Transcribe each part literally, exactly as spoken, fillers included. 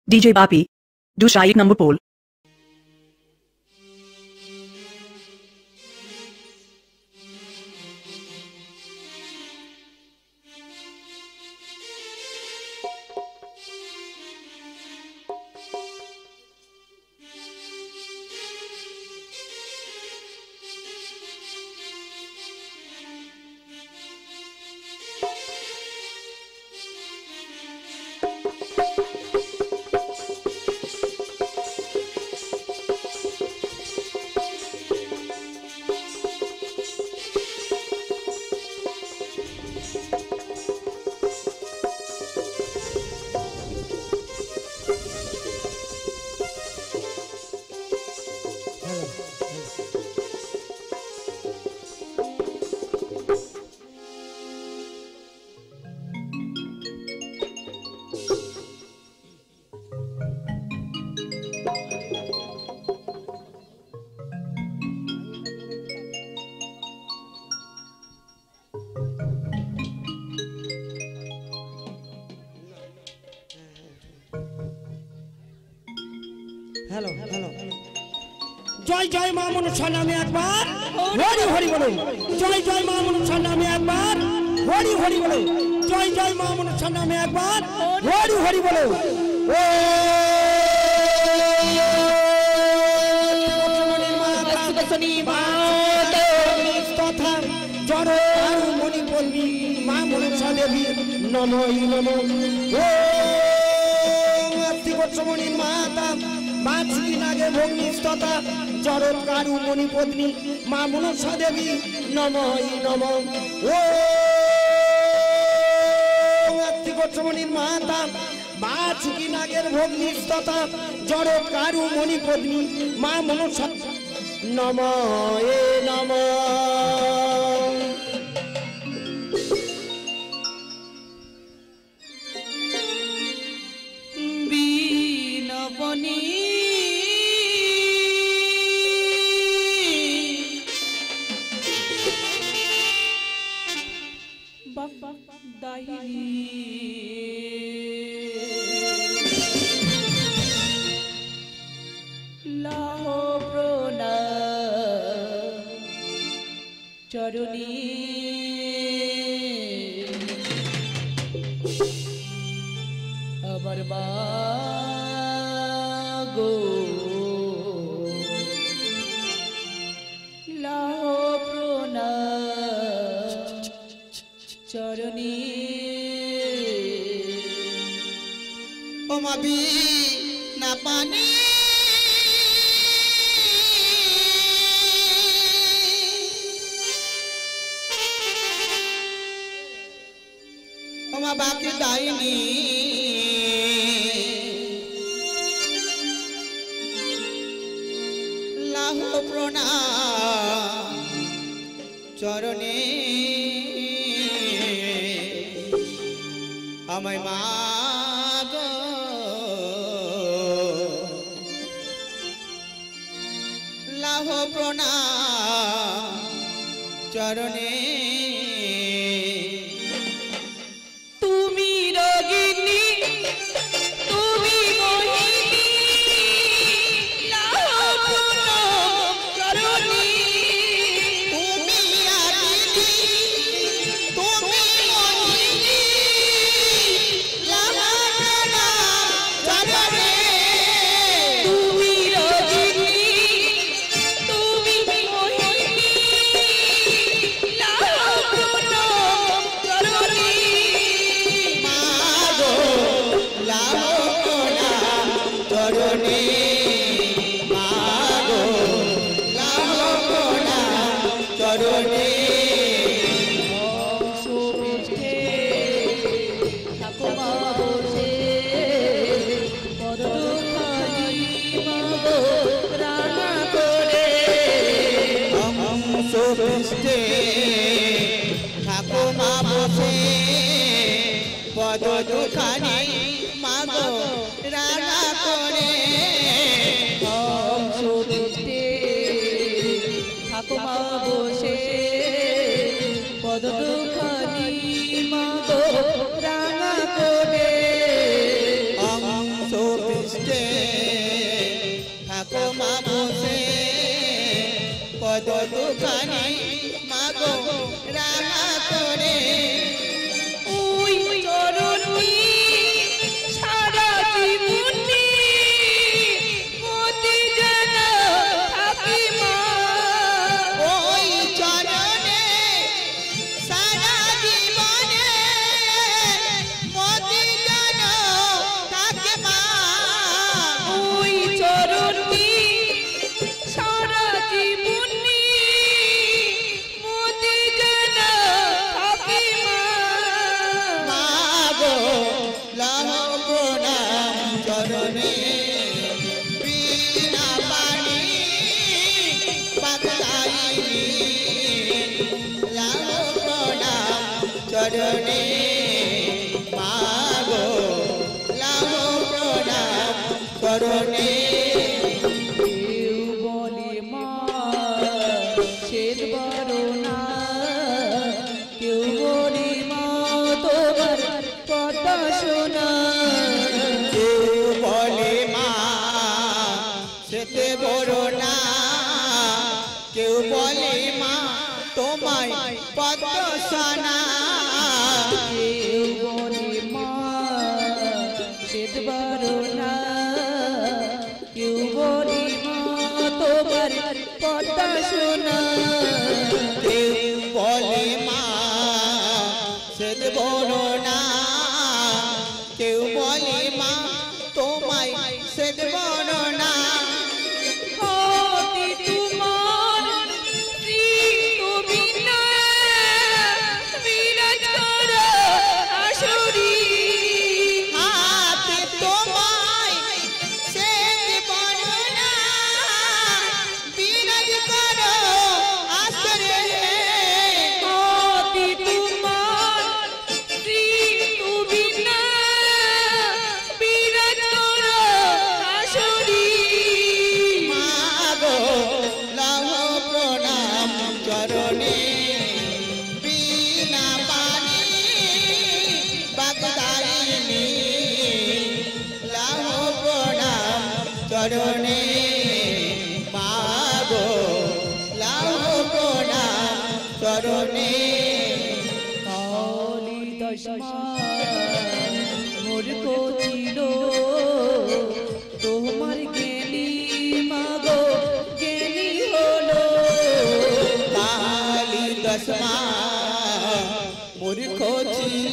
D J Papi. Du Shaik number pole. Hello hello जय जय मां मनसा नामे एक बार हरि हरि बोलो जय जय मां मनसा नामे एक बार हरि हरि बोलो जय जय मां मनसा नामे एक बार हरि हरि बोलो ओ सुनी बात तथा जड़ मणि बोलबी मां मनसा देवी नमो नमो ओ अतिगोचमणि माता माछी नागे भग्निस्तता जरत कारू मणि पत्नी मां मनसा देवी नमो नमो ओ अतिगोचमणि माता माछी नागे भग्निस्तता जरत कारू मणि पत्नी मां मनसा नमो नमो लाहो प्रोना चरुनी अमर बागो लाहो प्रोना चरुनी ओमाबी ना पानी ओमा बाकी दाइनी लाहो प्रोना चरणे আমায় মাগো লাহো প্রণাম চরণে তুমি রগিনী তুমি মোহিনী লাহো প্রণাম চরণে তুমি আদিনী তুমি মোহিনী লাহো প্রণাম চরণে তুমি রগিনী তুমি মোহিনী লাহো প্রণাম চরণে মাগো লাহো প্রণাম চরণে মাগো লাহো প্রণাম চরণে বংশপৃষ্ঠে ঠাকুমা বসে পদখানি মাগো রাঙা করে হংসপৃষ্ঠে ঠাকুমা বসে পদ দুখানি মাগো রাঙা করে বংশপৃষ্ঠে ঠাকুমা বসে পদ দুখানি মাগো রাঙা করে হংসপৃষ্ঠে পৃষ্ঠে থাকো মা বসে পদ দুখানি মাগো রাঙা করে ওই চরণী সারা জীবনী মতি যেন থাকি মা ওই চরণে সারা জীবনে মতি যেন থাকে মা ওই চরণী সারা জীবনী মতি যেন থাকি মা মাগো লাহ প্রণাম চরণে বিনা পানি পাতাইনি লাহ প্রণাম চরণে মাগো লাহ প্রণাম চরণে কেউ বলে মা শ্বেত বরণা কেউ বলে মা তোমার কথা শোনা কেউ বলে মা সেতে বড় না কেউ বলে মা তোমায় পদ্ম সানা কেউ বলে মা শ্বেত বরণা কেউ বলে মা তোমার কথা শোনা কেউ বলে মা সেতে বড় না কেউ বলে মা তোমায় সেতে বড় না অতি তোমার শ্রীত বিনয় বিরাজ করো আসুরি হাতে তোমায় সেতে বড় না বিরাজ করো আসরে অতি তোমার শ্রীত বিনয় বিরাজ করো আসুরি মাগো লাভ প্রণাম চরণে বিনা পানি বাগদাইনি লাভ প্রণাম চরণে মাগো লাভ প্রণাম চরণে কালী দশমা মোর কোচিল তোমার জ্ঞানী মাগো জ্ঞানী হলো কালী দশমা মূর্খ ছিল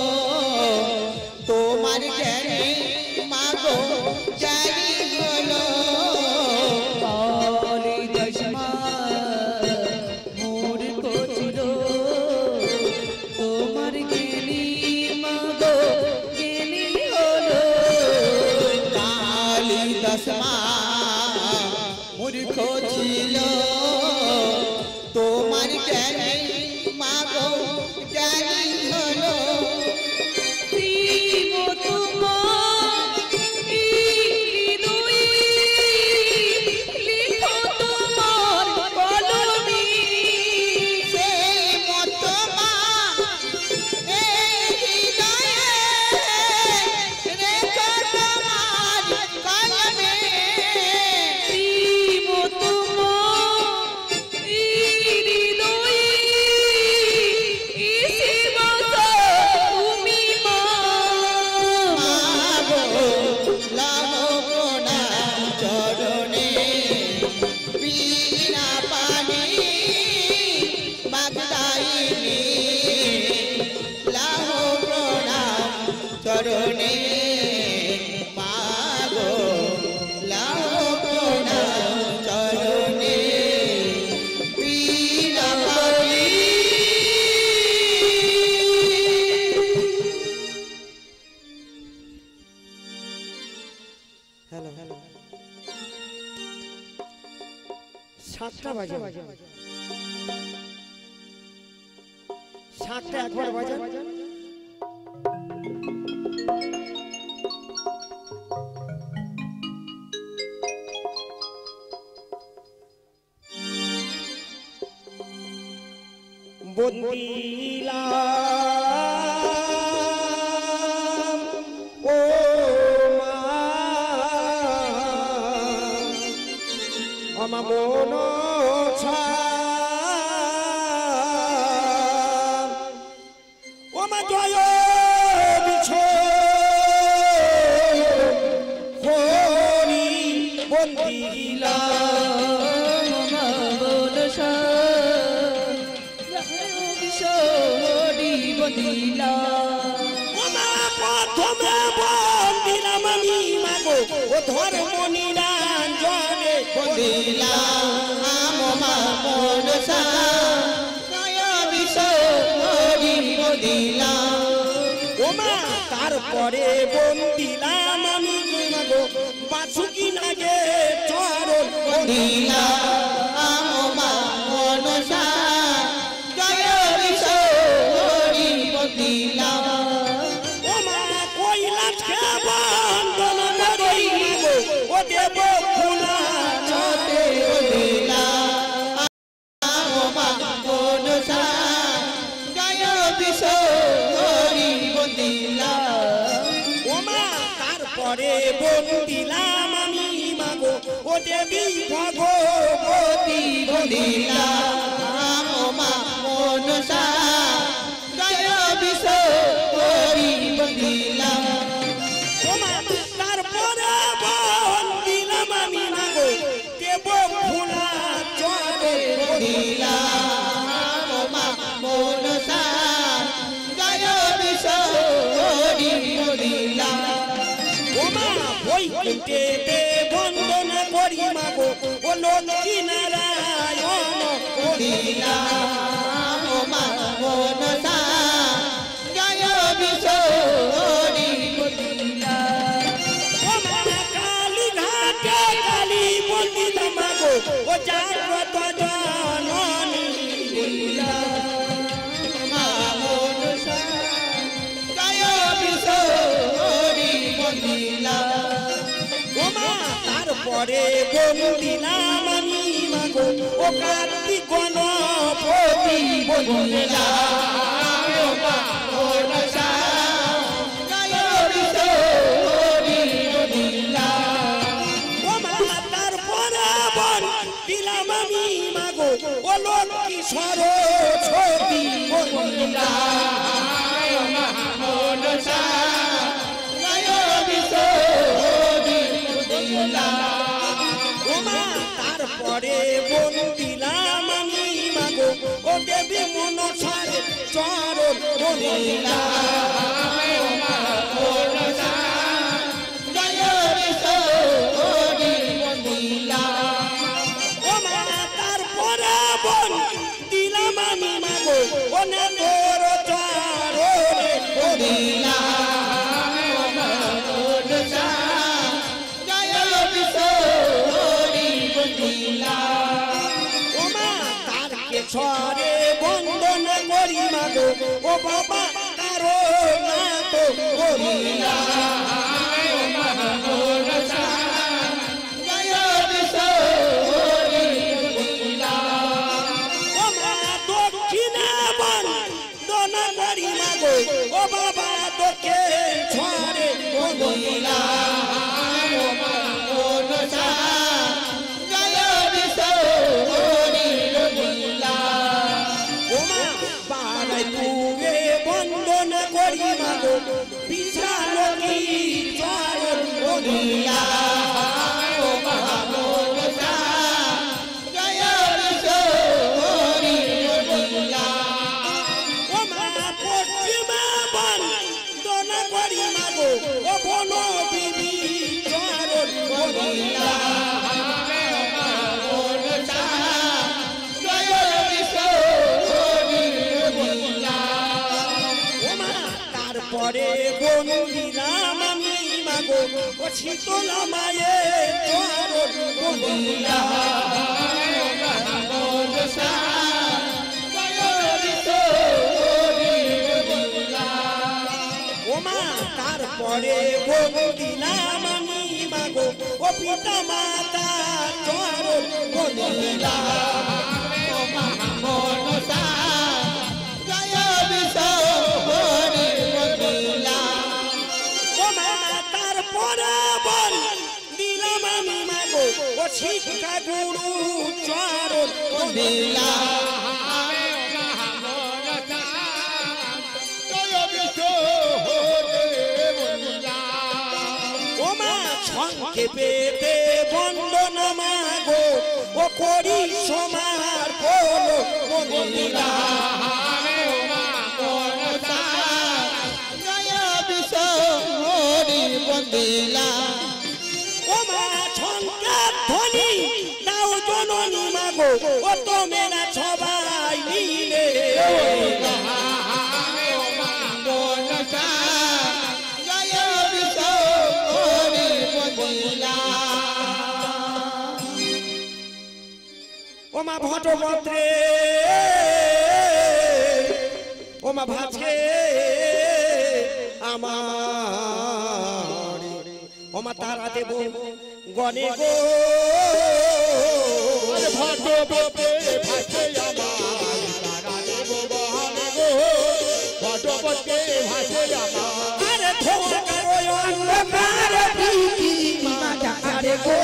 তোমার জ্ঞানী মাগো জ্ঞানী হলো কালী দশমা মোর কোচিল তোমার জ্ঞানী মাগো জ্ঞানী হলো কালী দশমা মূর্খ ছিল তোমার জ্ঞানী মাগো জ্ঞানী হলো সেই মতো মা এই হৃদয়ে রেখো তোমার কলমে মাগো লাভ প্রণাম চরণে বিনা পানি বাগদাইনি লাভ প্রণাম চরণে মাগো লাভ প্রণাম চরণে বিনা পানি হ্যালো হ্যালো সাতটা বাজে সাতটা একবার বাজে বন্দিলাম ও মা আমার মন ও মা জয় বিছ হরি বন্দিলা প্রথমে বন্দিলাম আমি মাগো ও ধর্ম নিরঞ্জনে বন্দিলা আমা মনসা জয় বিষ হরি বন্দিলা ও মা তারপরে বন্দিলাম আমি মাগো বাসুকি নাগে চরণ বন্দিলা আমা মনসা জয় বিষ হরি বন্দিলা ও মা কৈলাস বন্দন করি মাগো ও দেব ফুলা চতে বন্দিলা আমা মনসা জয় বিষ হরি বন্দিলা ও মা তারপরে বন্দিলাম আমি মাগো ও দেবী ভগবতী বন্দিলা আমা মনসা জয় বিষ হরি বন্দিলা ও মা তারপরে বন্দিলাম আমি মাগো দেব ফুলা চরে বন্দিলা আমা মনসা জয় বিষ হরি বন্দিলা ও মা বৈকুণ্ঠে বন্দন করি মাগো ও লক্ষ্মী নারায়ণ বন্দিলা আমা মনসা জয় বিষ হরি বন্দিলা ও মা কালী ঘাটে কালী বন্দিলাম মাগো ও জাগ্রত জননী আমা মনসা জয় বিষ হরি বন্দিলা ও মা তারপরে বন্দিলাম আমি মাগো ও কার্তিক গণপতি বন্দিলা আমা মনসা জয় বিষ হরি বন্দিলা ও মা তারপরে বন্দিলাম আমি মাগো ও লক্ষ্মী সরস্বতী বন্দিলা আমা মনসা জয় বিষ হরি বন্দিলা ও মা তারপরে বন্দিলাম আমি মাগো ও দেবী মনসার চরণ বন্দিলা আমা মনসা জয় বিষ হরি বন্দিলা ও মা তারপরে বন্দিলাম আমি মাগো ও নেতর চরণে বন্দিলা আমা মনসা জয় বিষ হরি বন্দিলা ও মা তারকে ছড়ে বন্দন করি মাগো ও বাবা কারো না তো বন্দিলা আমা মনসা জয় বিষ হরি বন্দিলা ও মা দক্ষিণে বন্দন করি মাগো ও বাবা তোকে ছড়ে বন্দিলা আমা মনসা জয় বিষ হরি বন্দিলা ও মা বাড়াই তুগে বন্দন করি মাগো বিশাল কি চরণ বন্দিলা আমা মনসা জয় বিষ হরি বন্দিলা ও মা পশ্চিমে বন্দন করি মাগো ও বন বিবি চরণ বন্দিলা আমা মনসা জয় বিষ হরি বন্দিলা ও মা তারপরে বন্দিলাম আমি মাগো ও শীতলা মায়ের চরণ বন্দিলা আমা মনসা জয় বিষ হরি বন্দিলা ও মা তারপরে বন্দিলাম আমি মাগো ও পিতা মাতা চরণ বন্দিলা আমা মনসা জয় বিষ হরি বন্দিলা ও মা তারপরে বন্দিলাম আমি মাগো ও শিক্ষা গুরু চরণ বন্দিলা ওমা সংক্ষেপেতে বন্দনা মাগো ও করি সমার পোল বন্দিলা জয় বিশ্ব হরি বন্দিলা ওমা সংখ্যার ধ্বনি দাও জননী মাগো ও তোমেরা সবাই মিলে জয় বিশ্ব হরি বন্দিলা ওমা ভটভদ্রে ওমা ভাছে আমার ওমা তারা দেব গনে গো ভটভদ্রে ভাসে আমার তারা দেব বহনে গো ভটভদ্রে ভাসে আমার আরে ধোকার ওই অন্ধকার প্রীতি মাঝারে গো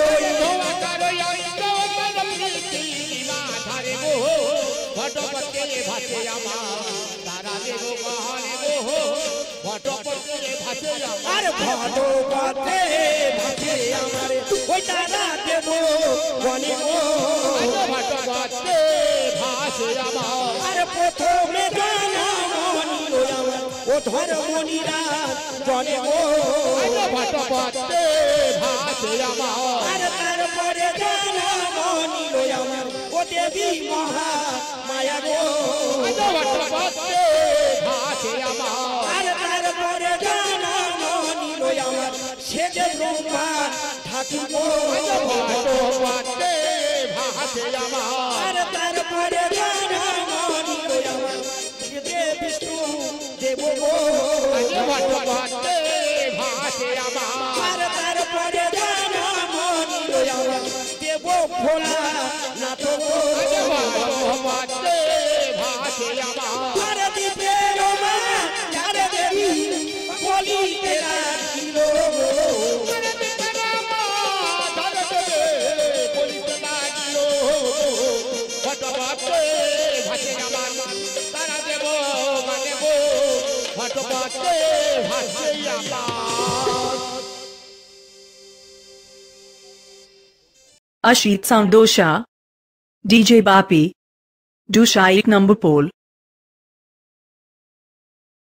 ভটভদ্রে ভাসে আমার তারা দেব বহনে গো ভটভদ্রে ভাসে আমার আরে ভটভদ্রে ভাছে আমারে ওই তারা দেব গনে গো ভটভদ্রে ভাসে আমার আরে প্রথমে জানা মনিল আমার ও ধর্মনিরা জনে গো ভটভদ্রে ভাসে আমার আরে তারপরে জানা মনিল আমার ও দেবী মহা মায়া গো ভটভদ্রে ভাসে আমার আরে তারপরে জানা মনিল আমার সে যে ব্রহ্মা ঠাকুর গো ভটভদ্রে ভাসে আমার আরে তারপরে জানা মনিল আমার সে যে বিষ্ণু দেব গো ভটভদ্রে ভাসে আমার আর তারপরে জানা মনিল আমার দেব ভোলা না তো গো ভটভদ্রে ভাসে আমার আর দ্বীপের মা যার দেবী বলিতে রাখিল গো ভটভদ্রে ভাসে আমার তারা দেব মানে গো ভটভদ্রে ভাসে আমার Ashit Sound Dosha, D J Bapi, Dusha एक number pole.